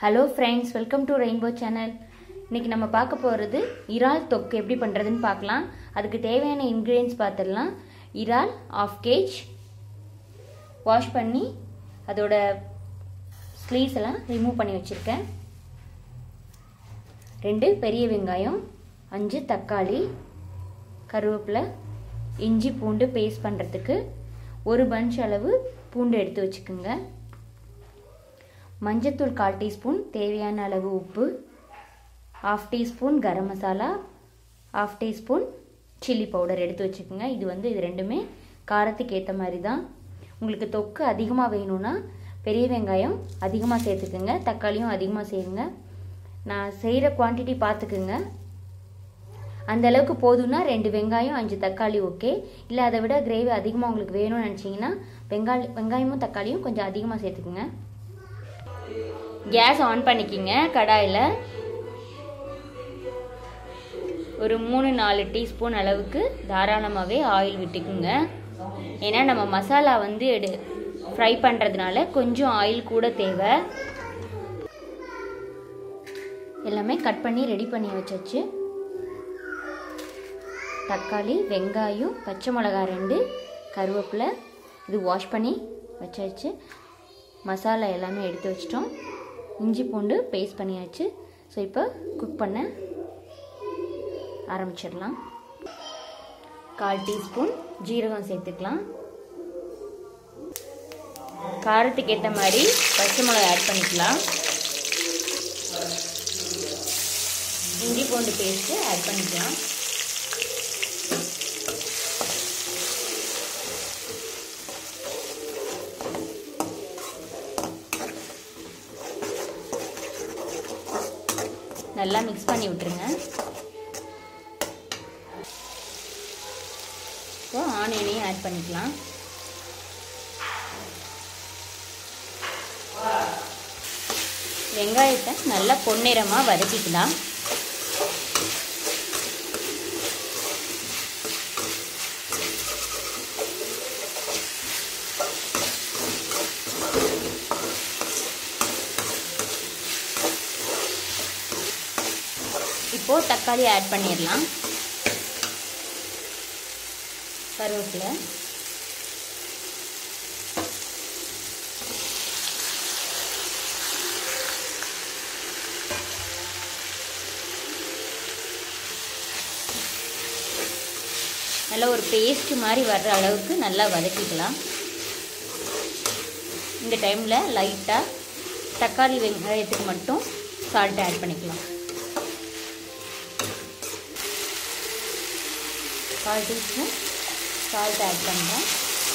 Hello friends, welcome to rainbow channel. இன்றைக்கி நம்ம பார்க்க போகிறது இறால் தொக்கு எப்படி பண்ணுறதுன்னு பார்க்கலாம். அதுக்கு தேவையான இன்க்ரீடியன்ஸ் பார்த்துடலாம். இறால் 1/2 kg வாஷ் பண்ணி அதோட ஸ்லீவ்ஸ் எல்லாம் ரிமூவ் பண்ணி வச்சுருக்கேன். 2 பெரிய வெங்காயம், 5 தக்காளி, கருவேப்பிலை, இஞ்சி பூண்டு பேஸ்ட் பண்ணுறதுக்கு 1 பஞ்ச் அளவு பூண்டு எடுத்து வச்சுக்கோங்க. மஞ்சத்தூள் 1/4 டீஸ்பூன், தேவையான அளவு உப்பு, 1/2 teaspoon garam masala, 1/2 teaspoon chilli powder எடுத்து வச்சுக்கோங்க. இது ரெண்டுமே காரத்துக்கு ஏற்ற மாதிரி தான். உங்களுக்கு தொக்கு அதிகமாக வேணும்னா பெரிய வெங்காயம் அதிகமாக சேர்த்துக்குங்க, தக்காளியும் அதிகமாக சேருங்க. நான் செய்கிற குவான்டிட்டி பார்த்துக்குங்க. அந்த அளவுக்கு போதும்னா 2 வெங்காயம் 5 தக்காளி ஓகே. இல்லை அதை விட கிரேவி அதிகமாக உங்களுக்கு வேணும்னு நினச்சிங்கன்னா வெங்காயமும் தக்காளியும் கொஞ்சம் அதிகமாக சேர்த்துக்குங்க. கேஸ் ஆன் பண்ணிக்கிங்க. கடாயில் ஒரு 3-4 டீஸ்பூன் அளவுக்கு தாராளமாகவே ஆயில் விட்டுக்குங்க. ஏன்னா நம்ம மசாலா ஃப்ரை பண்ணுறதுனால கொஞ்சம் ஆயில் கூட தேவை. எல்லாமே கட் பண்ணி ரெடி பண்ணி வச்சாச்சு. தக்காளி, வெங்காயம், பச்சை மிளகாய் 2, கருவேப்பிலை இது வாஷ் பண்ணி வச்சாச்சு. மசாலா எல்லாமே எடுத்து வச்சிட்டோம். இஞ்சி பூண்டு பேஸ்ட் பண்ணியாச்சு. ஸோ இப்போ குக் பண்ண ஆரம்பிச்சிடலாம். 1/4 டீஸ்பூன் ஜீரகம் சேர்த்துக்கலாம். காரத்துக்கு ஏற்ற மாதிரி பச்சை மிளகாய் ஆட் பண்ணிக்கலாம். இஞ்சி பூண்டு பேஸ்ட்டு ஆட் பண்ணிக்கலாம். நல்லா மிக்ஸ் பண்ணி விட்டுருங்க. இப்போ ஆனியனையும் ஆட் பண்ணிக்கலாம். வெங்காயத்தை நல்லா பொன்னிறமாக வதக்கிக்கலாம். இப்போ தக்காளி ஆட் பண்ணிடலாம். கருவேப்பிலை, நல்லா ஒரு பேஸ்ட் மாதிரி வர்ற அளவுக்கு நல்லா வதக்கிக்கலாம். இந்த டைமில் லைட்டாக தக்காளி வெங்காயத்துக்கு மட்டும் சால்ட் ஆட் பண்ணிக்கலாம். 1/4 டீஸ்பூன் சால்ட் ஆட் பண்ணுறேன்.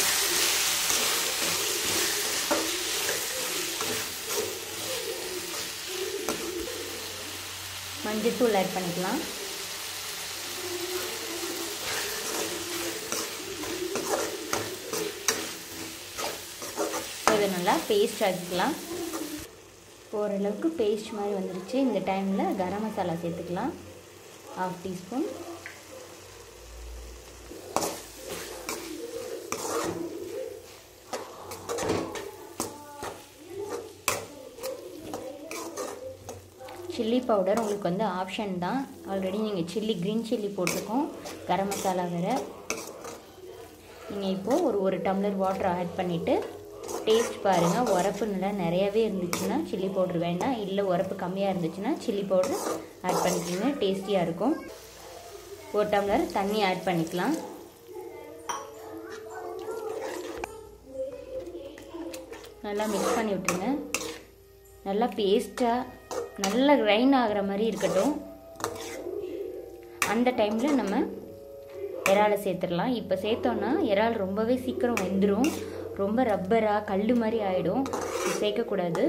மஞ்சத்தூள் ஆட் பண்ணிக்கலாம். இதை நல்லா பேஸ்ட் ஆக்கிக்கலாம். ஓரளவுக்கு பேஸ்ட் மாதிரி வந்துருச்சு. இந்த டைமில் கரம் மசாலா சேர்த்துக்கலாம். 1/2 டீஸ்பூன், சில்லி பவுடர் உங்களுக்கு ஆப்ஷன் தான். ஆல்ரெடி நீங்கள் க்ரீன் சில்லி போட்டிருக்கோம், கரம் மசாலா வேறு. நீங்கள் இப்போது ஒரு டம்ளர் வாட்டர் ஆட் பண்ணிவிட்டு டேஸ்ட் பாருங்கள். உரப்பு நல்லா நிறையவே இருந்துச்சுன்னா சில்லி பவுடர் வேண்டாம், இல்லை உரப்பு கம்மியாக இருந்துச்சுன்னா சில்லி பவுடர் ஆட் பண்ணிக்கிங்க, டேஸ்டியாக இருக்கும். 1 டம்ளர் தண்ணி ஆட் பண்ணிக்கலாம். நல்லா மிக்ஸ் பண்ணி விட்டுருங்க. நல்லா பேஸ்ட்டாக நல்லா கிரைண்ட் ஆகிற மாதிரி இருக்கட்டும். அந்த டைமில் நம்ம இறாலை சேர்த்துடலாம். இப்போ சேர்த்தோன்னா இறால் ரொம்பவே சீக்கிரம் வெந்துடும். ரொம்ப ரப்பராக கல் மாதிரி ஆகிடும். இது சேர்க்கக்கூடாது.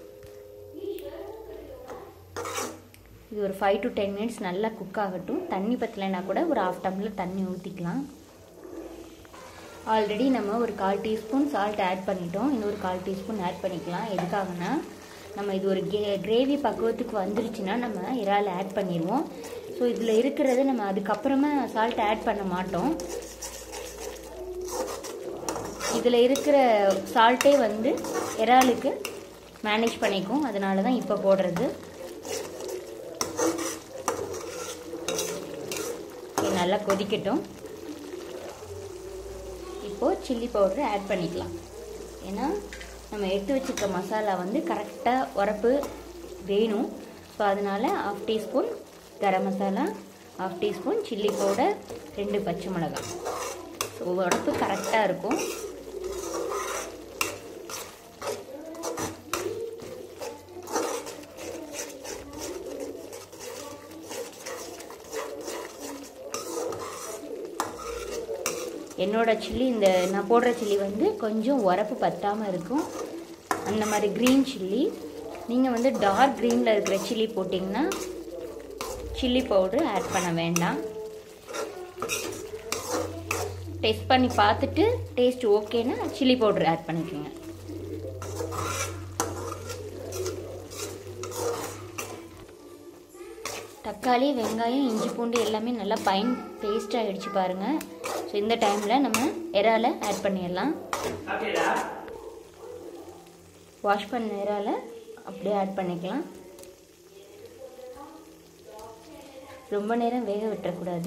இது ஒரு 5 to 10 மினிட்ஸ் நல்லா குக் ஆகட்டும். தண்ணி பற்றலைன்னா கூட ஒரு 1/2 டம்ளர் தண்ணி ஊற்றிக்கலாம். ஆல்ரெடி நம்ம ஒரு 1/4 டீஸ்பூன் சால்ட் ஆட் பண்ணிட்டோம். இன்னொரு 1/4 டீஸ்பூன் ஆட் பண்ணிக்கலாம். எதுக்காகனா நம்ம இது ஒரு கிரேவி பக்குவத்துக்கு வந்துருச்சுன்னா நம்ம இறால் ஆட் பண்ணிடுவோம். ஸோ இதில் இருக்கிறத நம்ம அதுக்கப்புறமா சால்ட் ஆட் பண்ண மாட்டோம். இதில் இருக்கிற சால்ட்டே இறாலுக்கு மேனேஜ் பண்ணிக்கும். அதனால தான் இப்போ போடுறது. நல்லா கொதிக்கட்டும். இப்போது சில்லி பவுடர் ஆட் பண்ணிக்கலாம். ஏன்னா நம்ம எடுத்து வச்சுருக்க மசாலா வந்து கரெக்டாக உரப்பு வேணும். ஸோ அதனால் 1/2 teaspoon garam masala, 1/2 teaspoon chilli powder, 2 பச்சை மிளகாய். ஸோ உரப்பு கரெக்டாக இருக்கும். என்னோட சில்லி, இந்த நான் போடுற சில்லி வந்து கொஞ்சம் உரப்பு பத்தாமல் இருக்கும். அந்த மாதிரி க்ரீன் சில்லி. நீங்கள் வந்து டார்க் க்ரீனில் இருக்கிற சில்லி போட்டிங்கன்னா சில்லி பவுடர் ஆட் பண்ண வேண்டாம். டேஸ்ட் பண்ணி பார்த்துட்டு டேஸ்ட் ஓகேன்னா சில்லி பவுடர் ஆட் பண்ணிக்கோங்க. தக்காளி, வெங்காயம், இஞ்சி பூண்டு எல்லாமே நல்லா ஃபைன் பேஸ்ட் ஆகிடுச்சு பாருங்கள். ஸோ இந்த டைமில் நம்ம இறாலை ஆட் பண்ணிடலாம். வாஷ் பண்ண இறாலை அப்படியே ஆட் பண்ணிக்கலாம். ரொம்ப நேரம் வேக விட்டுறக்கூடாது.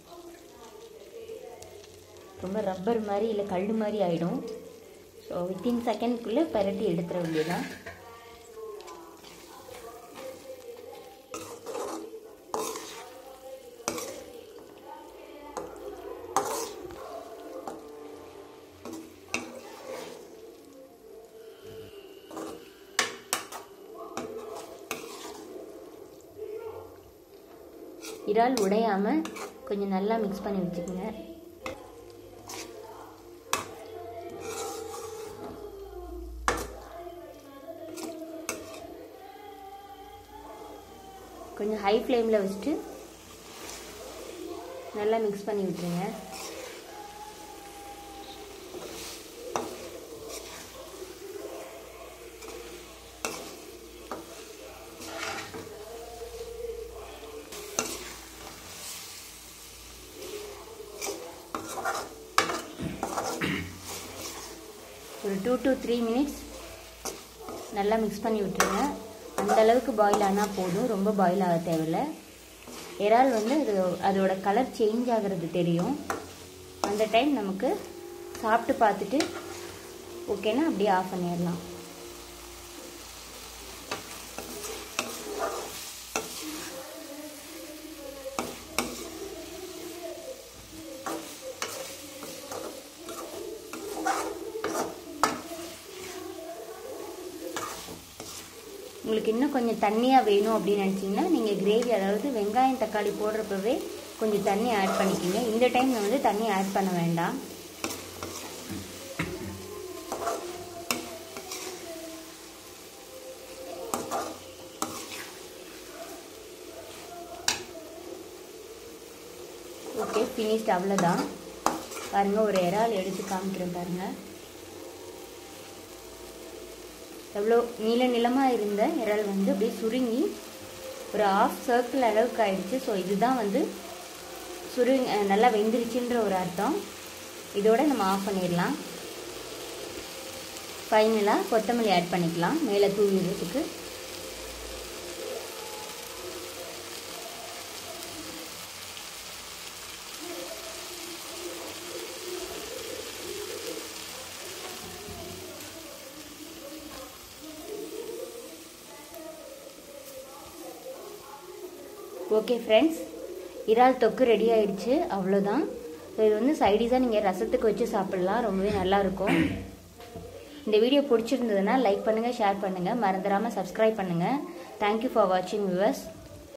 ரொம்ப ரப்பர் மாதிரி இல்லை கல் மாதிரி ஆகிடும். ஸோ வித்தின் செகண்ட்குள்ளே பரட்டி எடுத்துட வேண்டியதான். இறால் உடையாமல் கொஞ்சம் நல்லா மிக்ஸ் பண்ணி வச்சுக்கோங்க. கொஞ்சம் ஹை ஃப்ளேமில் வச்சுட்டு நல்லா மிக்ஸ் பண்ணி விட்டுருங்க. ஒரு 2 to 3 மினிட்ஸ் நல்லா மிக்ஸ் பண்ணி விட்டுருங்க. அந்த அளவுக்கு பாயில் ஆனால் போதும், ரொம்ப பாயில் ஆக தேவையில்லை. இறால் வந்து அதோட கலர் சேஞ்ச் ஆகிறது தெரியும். அந்த டைம் நமக்கு சாப்பிட்டு பார்த்துட்டு ஓகேனா அப்படியே ஆஃப் பண்ணிடலாம். உங்களுக்கு இன்னும் கொஞ்சம் தண்ணியாக வேணும் அப்படின்னு நினச்சிங்கன்னா நீங்கள் கிரேவி, அதாவது வெங்காயம் தக்காளி போடுறப்பவே கொஞ்சம் தண்ணி ஆட் பண்ணிக்கிங்க. இந்த டைமில் வந்து தண்ணி ஆட் பண்ண வேண்டாம். Okay, finished. அவ்வளோதான். பாருங்கள், ஒரு இறால் எடுத்து காமிக்கிறேன் பாருங்கள். எவ்வளோ நீளமாக இருந்த இறால் வந்து அப்படியே சுருங்கி ஒரு ½ சர்க்கிள் அளவுக்கு ஆயிடுச்சு. ஸோ இதுதான் வந்து நல்லா வெந்துருச்சுன்ற ஒரு அர்த்தம். இதோட நம்ம ஆஃப் பண்ணிடலாம். ஃபைனலாக கொத்தமல்லி ஆட் பண்ணிக்கலாம் மேலே தூவிடுறதுக்கு. ஓகே ஃப்ரெண்ட்ஸ், இறால் தொக்கு ரெடி ஆயிடுச்சு. அவ்வளோதான். ஸோ இது வந்து சைடிஷாக நீங்கள் ரசத்துக்கு வச்சு சாப்பிட்லாம். ரொம்பவே நல்லாயிருக்கும். இந்த வீடியோ பிடிச்சிருந்ததுன்னா லைக் பண்ணுங்கள், ஷேர் பண்ணுங்கள், மறந்துடாமல் சப்ஸ்கிரைப் பண்ணுங்கள். தேங்க்யூ ஃபார் வாட்சிங் வியூவர்ஸ்.